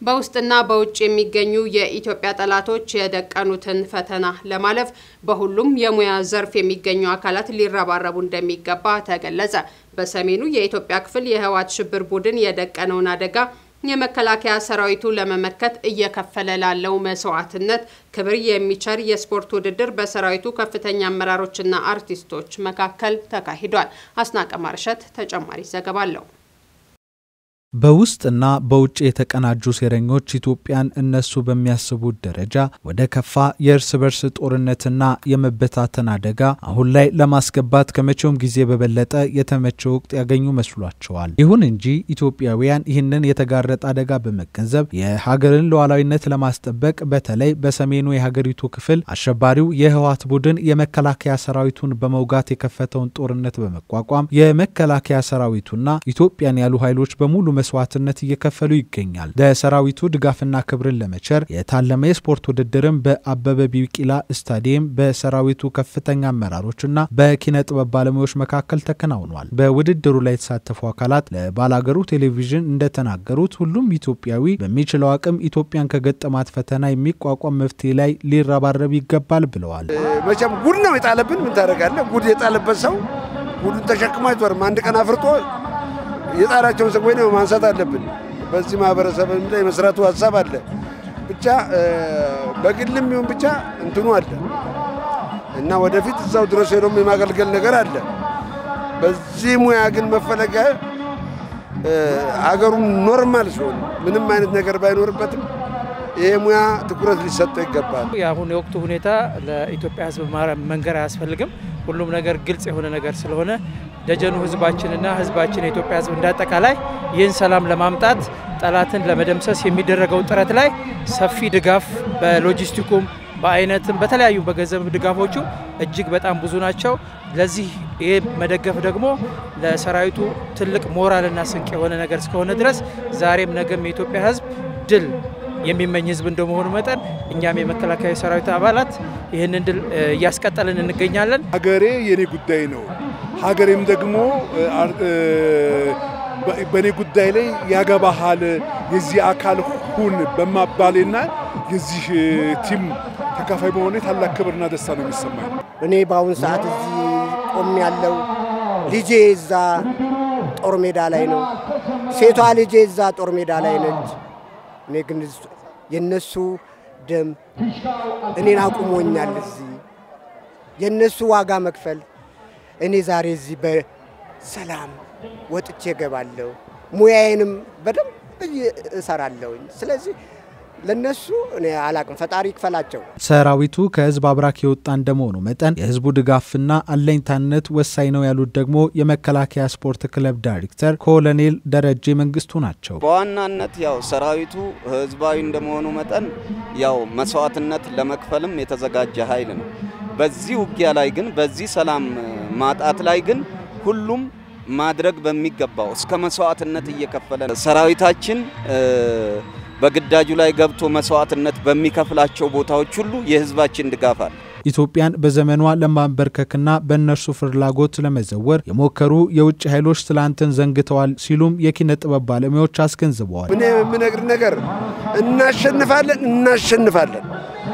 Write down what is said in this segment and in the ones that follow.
በውስጥና በውጭ የሚገኙ የኢትዮጵያ ጠላቶች የደቀኑትን ፈተና ለማለፍ በሁሉም የሙያ ዘርፍ የሚገኙ አካላት ሊረባረቡ እንደሚገባ ተገለጸ። በሰሜኑ የኢትዮጵያ ክፍል የህወሓት ሽብር ቡድን የደቀነውን አደጋ የመከላከያ ሰራዊቱ ለመመከት እየከፈለ ላለው መስዋዕትነት ክብር የሚቸር የስፖርት ውድድር በሰራዊቱ ከፍተኛ አመራሮችና አርቲስቶች መካከል ተካሂዷል። አስናቀ ማርሸት ተጨማሪ ዘገባ አለው። በውስጥና በውጭ የተቀናጁ ሴረኞች ኢትዮጵያን እነሱ በሚያስቡት ደረጃ ወደ ከፋ የእርስ በርስ ጦርነትና የመበታተን አደጋ አሁን ላይ ለማስገባት ከመቼውም ጊዜ በበለጠ የተመቸ ወቅት ያገኙ መስሏቸዋል። ይሁን እንጂ ኢትዮጵያውያን ይህንን የተጋረጠ አደጋ በመገንዘብ የሀገርን ሉዓላዊነት ለማስጠበቅ በተለይ በሰሜኑ የሀገሪቱ ክፍል አሸባሪው የህወሓት ቡድን የመከላከያ ሰራዊቱን በመውጋት የከፈተውን ጦርነት በመቋቋም የመከላከያ ሰራዊቱና ኢትዮጵያን ያሉ ኃይሎች በሙሉ መስዋዕትነት እየከፈሉ ይገኛል። ለሰራዊቱ ድጋፍና ክብርን ለመቸር የታለመ የስፖርት ውድድርም በአበበ ቢቂላ ስታዲየም በሰራዊቱ ከፍተኛ አመራሮችና በኪነ ጥበብ ባለሙያዎች መካከል ተከናውኗል። በውድድሩ ላይ የተሳተፉ አካላት ለባላገሩ ቴሌቪዥን እንደተናገሩት ሁሉም ኢትዮጵያዊ በሚችለው አቅም ኢትዮጵያን ከገጠማት ፈተና የሚቋቋም መፍትሄ ላይ ሊረባረብ ይገባል ብለዋል። መቼም ጉድ ነው የጣለብን። ምን ታደርጋለህ? ጉድ የጣለበት ሰው ጉዱን ተሸክሞ አይዞርም። አንድ ቀን አፍርጦ የጣራቸውን ሰዎች ነው ማንሳት አለብን። በዚህ ማህበረሰብ ላይ መስራቱ ሐሳብ አለ። ብቻ በግልም ይሁን ብቻ እንትኑ አለ እና ወደፊት እዛው ድረስ ሄዶም የማገልገል ነገር አለ። በዚህ ሙያ ግን መፈለገ አገሩን ኖርማል ሲሆን ምንም አይነት ነገር ባይኖርበትም ይሄ ሙያ ትኩረት ሊሰጠው ይገባል። ያሁን የወቅቱ ሁኔታ ለኢትዮጵያ ሕዝብ መንገር አያስፈልግም። ሁሉም ነገር ግልጽ የሆነ ነገር ስለሆነ ደጀኑ ህዝባችንና ህዝባችን የኢትዮጵያ ህዝብ እንዳጠቃላይ ይህን ሰላም ለማምጣት ጠላትን ለመደምሰስ የሚደረገው ጥረት ላይ ሰፊ ድጋፍ በሎጂስቲኩም በአይነትም በተለያዩ በገንዘብ ድጋፎቹ እጅግ በጣም ብዙ ናቸው። ለዚህ ይሄ መደገፍ ደግሞ ለሰራዊቱ ትልቅ ሞራልና ስንቅ የሆነ ነገር እስከሆነ ድረስ ዛሬም ነገም የኢትዮጵያ ህዝብ ድል የሚመኝ ህዝብ እንደመሆኑ መጠን እኛም የመከላከያ ሰራዊት አባላት ይሄንን ድል ያስቀጥለን እንገኛለን። ሀገሬ የኔ ጉዳይ ነው። ሀገሬም ደግሞ በኔ ጉዳይ ላይ ያገባሃል የዚህ አካል ሁን በማባሌና የዚህ ቲም ተካፋይ በመሆኔ ታላቅ ክብርና ደስታ ነው የሚሰማኝ። እኔ ባውን ሰዓት እዚህ ቆም ያለው ልጄ እዛ ጦር ሜዳ ላይ ነው። ሴቷ ልጄ እዛ ጦር ሜዳ ላይ ነች። እኔ ግን የነሱ ደም እኔን አቁሞኛል። እዚህ የነሱ ዋጋ መክፈል እኔ ዛሬ እዚህ በሰላም ወጥቼ ገባለሁ። ሙያዬንም በደንብ እሰራለሁ። ስለዚህ ለነሱ እኔ አላቅም ፈጣሪ ይክፈላቸው። ሰራዊቱ ከህዝብ አብራክ የወጣ እንደመሆኑ መጠን የህዝቡ ድጋፍና አለኝታነት ወሳኝ ነው ያሉት ደግሞ የመከላከያ ስፖርት ክለብ ዳይሬክተር ኮሎኔል ደረጀ መንግስቱ ናቸው። በዋናነት ያው ሰራዊቱ ህዝባዊ እንደመሆኑ መጠን ያው መስዋዕትነት ለመክፈልም የተዘጋጀ ኃይል ነው። በዚህ ውጊያ ላይ ግን በዚህ ሰላም ማጣት ላይ ግን ሁሉም ማድረግ በሚገባው እስከ መስዋዕትነት እየከፈለ ሰራዊታችን በግዳጁ ላይ ገብቶ መስዋዕትነት በሚከፍላቸው ቦታዎች ሁሉ የህዝባችን ድጋፍ አለ። ኢትዮጵያን በዘመኗ ለማንበርከክና በእነርሱ ፍላጎት ለመዘወር የሞከሩ የውጭ ኃይሎች ትላንትን ዘንግተዋል ሲሉም የኪነ ጥበብ ባለሙያዎች አስገንዝበዋል። ምን የምነግር ነገር እናሸንፋለን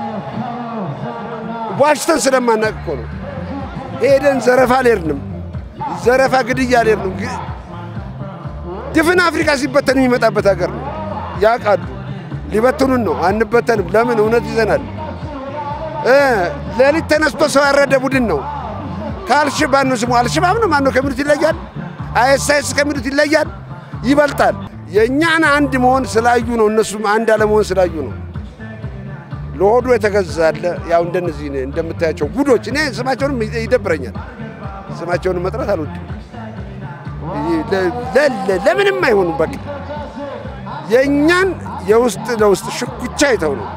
ዋሽተን ስለማናቅ እኮ ነው። ሄደን ዘረፋ አልሄድንም። ዘረፋ ግድያ አልሄድንም። ድፍን አፍሪካ ሲበተን የሚመጣበት ሀገር ነው። ያቃዱ ሊበትኑን ነው። አንበተንም። ለምን? እውነት ይዘናል። ለሊት ተነስቶ ሰው ያረደ ቡድን ነው። ካልሽባብ ነው ስሙ። አልሽባብ ነው ማነው ከሚሉት ይለያል። አይኤስአይኤስ ከሚሉት ይለያል፣ ይበልጣል። የኛን አንድ መሆን ስላዩ ነው። እነሱም አንድ አለመሆን ስላዩ ነው። ለሆዱ የተገዛለ ያው እንደነዚህ እንደምታያቸው ጉዶች እኔ ስማቸውንም ይደብረኛል። ስማቸውን መጥራት አልወድም። ለምንም አይሆኑ በቃ የኛን የውስጥ ለውስጥ ሽኩቻ አይተው ነው።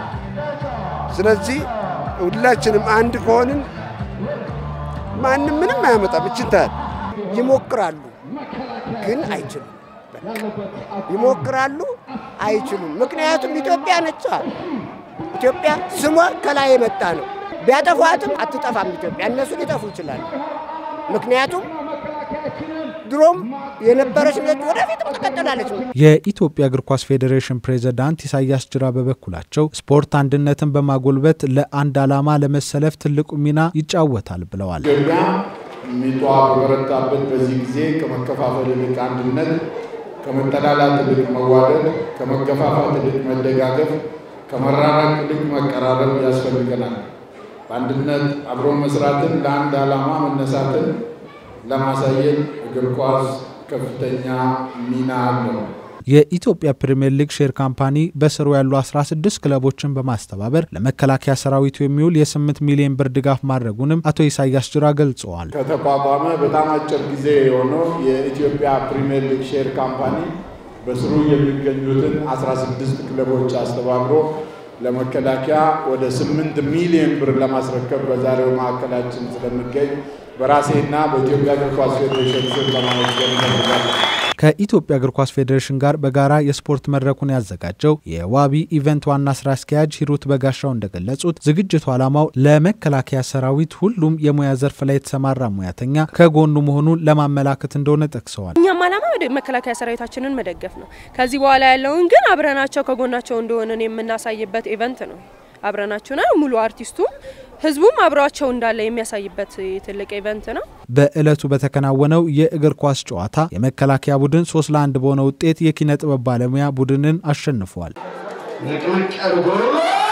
ስለዚህ ሁላችንም አንድ ከሆንን ማንም ምንም አያመጣም። እችንታል ይሞክራሉ ግን አይችሉም። ይሞክራሉ አይችሉም። ምክንያቱም ኢትዮጵያ ነች። ኢትዮጵያ ስሟ ከላይ የመጣ ነው። ቢያጠፋትም አትጠፋም ኢትዮጵያ። እነሱ ሊጠፉ ይችላሉ። ምክንያቱም ድሮም የነበረች ነች ወደፊትም ትቀጥላለች። የኢትዮጵያ እግር ኳስ ፌዴሬሽን ፕሬዝዳንት ኢሳያስ ጅራ በበኩላቸው ስፖርት አንድነትን በማጎልበት ለአንድ ዓላማ ለመሰለፍ ትልቁ ሚና ይጫወታል ብለዋል። ኢትዮጵያ ሚጧ በረታበት በዚህ ጊዜ ከመከፋፈል ይልቅ አንድነት፣ ከመጠላላት ይልቅ መዋደድ፣ ከመገፋፋት ይልቅ መደጋገፍ፣ ከመራራቅ ይልቅ መቀራረብ ያስፈልገናል። በአንድነት አብሮ መስራትን ለአንድ ዓላማ መነሳትን ለማሳየት እግር ኳስ ከፍተኛ ሚና አለው። የኢትዮጵያ ፕሪሚየር ሊግ ሼር ካምፓኒ በስሩ ያሉ 16 ክለቦችን በማስተባበር ለመከላከያ ሰራዊቱ የሚውል የ8 ሚሊዮን ብር ድጋፍ ማድረጉንም አቶ ኢሳያስ ጅራ ገልጸዋል። ከተቋቋመ በጣም አጭር ጊዜ የሆነው የኢትዮጵያ ፕሪሚየር ሊግ ሼር ካምፓኒ በስሩ የሚገኙትን 16 ክለቦች አስተባብሮ ለመከላከያ ወደ 8 ሚሊዮን ብር ለማስረከብ በዛሬው ማዕከላችን ስለሚገኝ በራሴና በኢትዮጵያ እግር ኳስ ፌዴሬሽን ስም ለማመስገን እፈልጋለሁ። ከኢትዮጵያ እግር ኳስ ፌዴሬሽን ጋር በጋራ የስፖርት መድረኩን ያዘጋጀው የዋቢ ኢቨንት ዋና ስራ አስኪያጅ ሂሩት በጋሻው እንደገለጹት ዝግጅቱ ዓላማው ለመከላከያ ሰራዊት ሁሉም የሙያ ዘርፍ ላይ የተሰማራ ሙያተኛ ከጎኑ መሆኑን ለማመላከት እንደሆነ ጠቅሰዋል። እኛም ዓላማ መከላከያ ሰራዊታችንን መደገፍ ነው። ከዚህ በኋላ ያለውን ግን አብረናቸው ከጎናቸው እንደሆነን የምናሳይበት ኢቨንት ነው። አብረናቸው ነው ሙሉ አርቲስቱ ህዝቡም አብራቸው እንዳለ የሚያሳይበት ትልቅ ኢቨንት ነው። በእለቱ በተከናወነው የእግር ኳስ ጨዋታ የመከላከያ ቡድን 3-1 በሆነ ውጤት የኪነ ጥበብ ባለሙያ ቡድንን አሸንፏል።